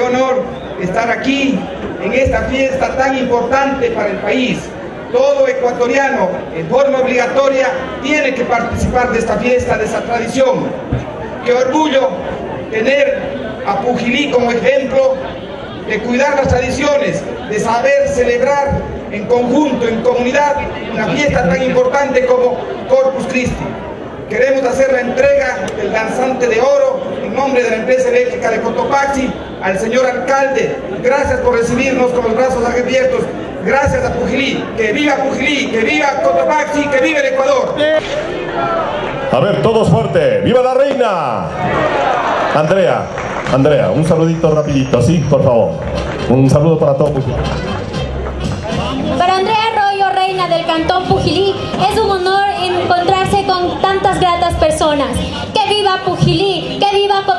honor estar aquí en esta fiesta tan importante para el país. Todo ecuatoriano, en forma obligatoria, tiene que participar de esta fiesta, de esta tradición. Qué orgullo tener a Pujilí como ejemplo de cuidar las tradiciones, de saber celebrar en conjunto, en comunidad, una fiesta tan importante como Corpus Christi. Queremos hacer la entrega del danzante de oro en nombre de la empresa eléctrica de Cotopaxi al señor alcalde. Gracias por recibirnos con los brazos abiertos. Gracias a Pujilí. Que viva Pujilí, que viva Cotopaxi, que viva el Ecuador. A ver, todos fuerte. ¡Viva la reina! Andrea, un saludito rapidito, ¿sí? Por favor. Un saludo para todos. Para Andrea Arroyo, reina del Cantón Pujilí, es un honor encontrarse con tantas gratas personas. ¡Que viva Pujilí! ¡Que viva Cotopaxi!